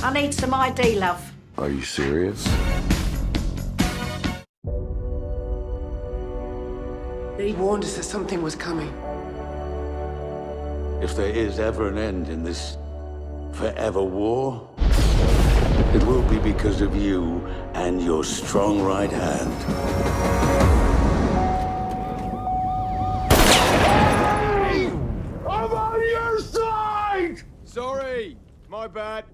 I need some ID, love. Are you serious? He warned us that something was coming. If there is ever an end in this forever war, it will be because of you and your strong right hand. I'm on your side! Sorry, my bad.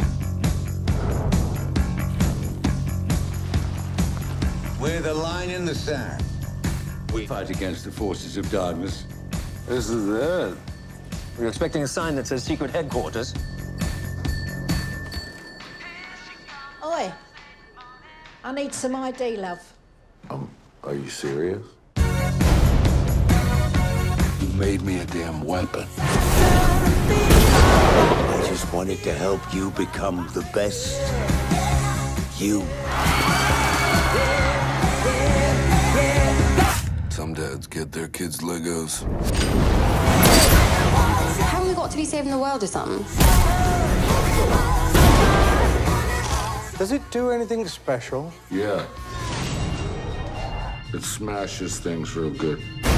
We're the line in the sand. We fight against the forces of darkness. This is it. We're expecting a sign that says secret headquarters. Oi. I need some ID, love. Are you serious? You made me a damn weapon. I just wanted to help you become the best you. Some dads get their kids Legos. Haven't we got to be saving the world or something? Does it do anything special? Yeah. It smashes things real good.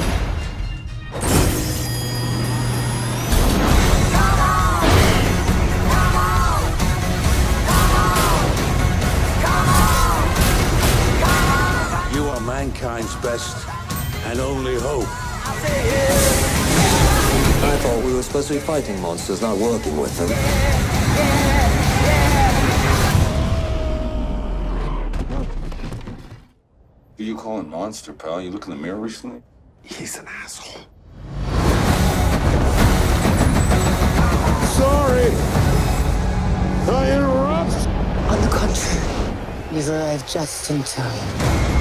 You are mankind's best and only hope. I thought we were supposed to be fighting monsters, not working with them. Who you calling monster, pal? You look in the mirror recently? He's an asshole. Sorry! I interrupt! On the contrary, you've arrived just in time.